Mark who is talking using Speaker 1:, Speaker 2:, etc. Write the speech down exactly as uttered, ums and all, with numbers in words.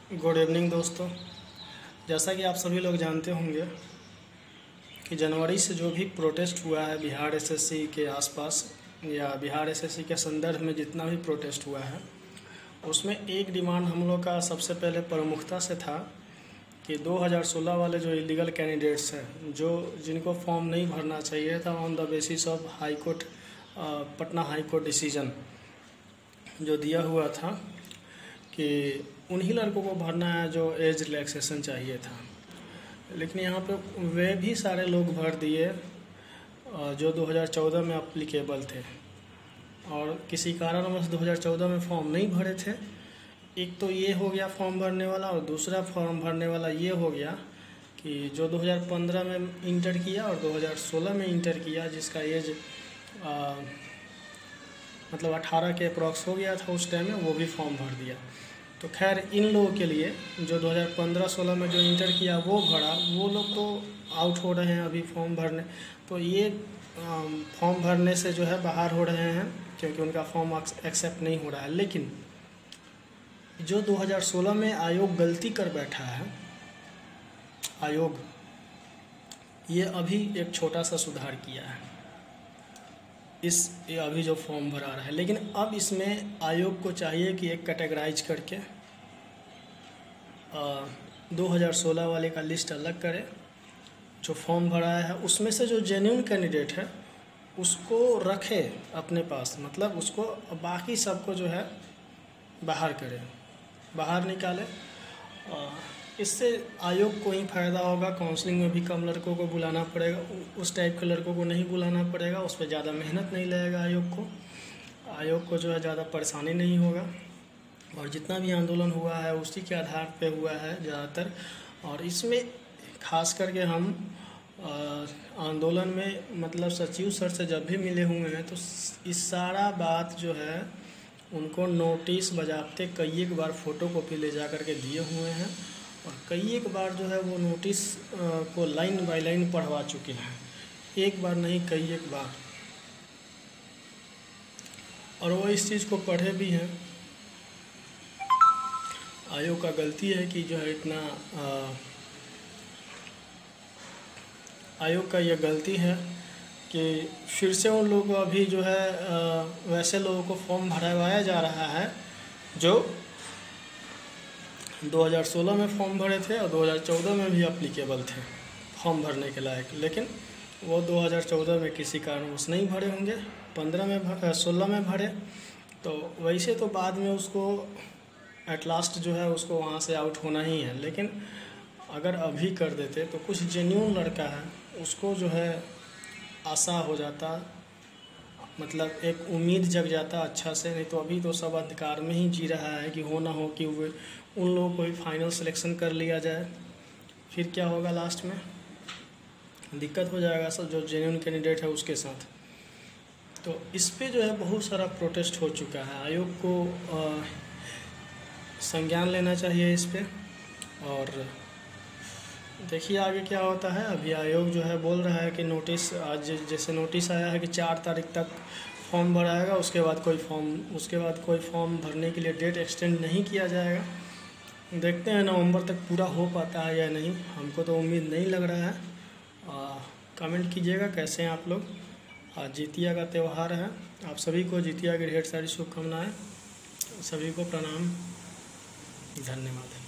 Speaker 1: Good evening दोस्तों। जैसा कि आप सभी लोग जानते होंगे कि जनवरी से जो भी प्रोटेस्ट हुआ है बिहार एसएससी के आसपास या बिहार एसएससी के संदर्भ में जितना भी प्रोटेस्ट हुआ है, उसमें एक डिमांड हम लोग का सबसे पहले प्रमुखता से था कि दो हज़ार सोलह वाले जो इलीगल कैंडिडेट्स हैं, जो जिनको फॉर्म नहीं भरना चाहिए था on the basis of high court Patna high court decision जो दिया हुआ था कि उन्हीं लड़कों को भरना है जो एज रिलैक्सेशन चाहिए था। लेकिन यहाँ पे वे भी सारे लोग भर दिए जो दो हज़ार चौदह में अप्लीकेबल थे और किसी कारणवश दो हज़ार चौदह में फॉर्म नहीं भरे थे। एक तो ये हो गया फॉर्म भरने वाला, और दूसरा फॉर्म भरने वाला ये हो गया कि जो दो हज़ार पंद्रह में इंटर किया और दो हज़ार सोलह में इंटर किया, जिसका एज आ, मतलब अठारह के अप्रॉक्स हो गया था उस टाइम में, वो भी फॉर्म भर दिया। तो खैर इन लोगों के लिए जो दो हज़ार पंद्रह सोलह में जो इंटर किया वो भरा, वो लोग तो आउट हो रहे हैं अभी फॉर्म भरने। तो ये फॉर्म भरने से जो है बाहर हो रहे हैं क्योंकि उनका फॉर्म एक्सेप्ट नहीं हो रहा है। लेकिन जो दो हज़ार सोलह में आयोग गलती कर बैठा है, आयोग ये अभी एक छोटा सा सुधार किया है इस ये अभी जो फॉर्म भरा रहा है। लेकिन अब इसमें आयोग को चाहिए कि एक कैटेगराइज करके दो हज़ार सोलह वाले का लिस्ट अलग करे, जो फॉर्म भरा है उसमें से जो जेन्युइन कैंडिडेट है उसको रखे अपने पास, मतलब उसको बाकी सबको जो है बाहर करे, बाहर निकाले। इससे आयोग को ही फ़ायदा होगा। काउंसलिंग में भी कम लड़कों को बुलाना पड़ेगा, उस टाइप के लड़कों को नहीं बुलाना पड़ेगा, उस पर ज़्यादा मेहनत नहीं लगेगा आयोग को आयोग को जो है ज़्यादा परेशानी नहीं होगा। और जितना भी आंदोलन हुआ है उसी के आधार पे हुआ है ज़्यादातर। और इसमें खास करके हम आंदोलन में मतलब सचिव सर से जब भी मिले हुए हैं तो इस सारा बात जो है उनको नोटिस बजाते कई एक बार फ़ोटो कॉपी ले जा कर के दिए हुए हैं और कई एक बार जो है वो नोटिस को लाइन बाय लाइन पढ़वा चुके हैं, एक बार नहीं कई एक बार, और वो इस चीज़ को पढ़े भी हैं। आयोग का गलती है कि जो है इतना आ, आयोग का यह गलती है कि फिर से उन लोगों को अभी जो है आ, वैसे लोगों को फॉर्म भरवाया जा रहा है जो दो हज़ार सोलह में फॉर्म भरे थे और दो हज़ार चौदह में भी अप्लीकेबल थे फॉर्म भरने के लायक, लेकिन वो दो हज़ार चौदह में किसी कारणवश नहीं भरे होंगे, पंद्रह में भर सोलह में भरे। तो वैसे तो बाद में उसको एट लास्ट जो है उसको वहाँ से आउट होना ही है, लेकिन अगर अभी कर देते तो कुछ जेन्युइन लड़का है उसको जो है आशा हो जाता, मतलब एक उम्मीद जग जाता अच्छा से। नहीं तो अभी तो सब अंधकार में ही जी रहा है कि हो ना हो कि वो उन लोगों को ही फाइनल सिलेक्शन कर लिया जाए, फिर क्या होगा लास्ट में दिक्कत हो जाएगा सब जो जेन्युइन कैंडिडेट है उसके साथ। तो इस पे जो है बहुत सारा प्रोटेस्ट हो चुका है, आयोग को संज्ञान लेना चाहिए इस पे और देखिए आगे क्या होता है। अभी आयोग जो है बोल रहा है कि नोटिस आज जैसे नोटिस आया है कि चार तारीख तक फॉर्म भराएगा, उसके बाद कोई फॉर्म उसके बाद कोई फॉर्म भरने के लिए डेट एक्सटेंड नहीं किया जाएगा। देखते हैं नवंबर तक पूरा हो पाता है या नहीं, हमको तो उम्मीद नहीं लग रहा है। कमेंट कीजिएगा कैसे हैं आप लोग। आज जितिया का त्यौहार है, आप सभी को जितिया की ढेर सारी शुभकामनाएँ, सभी को प्रणाम, धन्यवाद।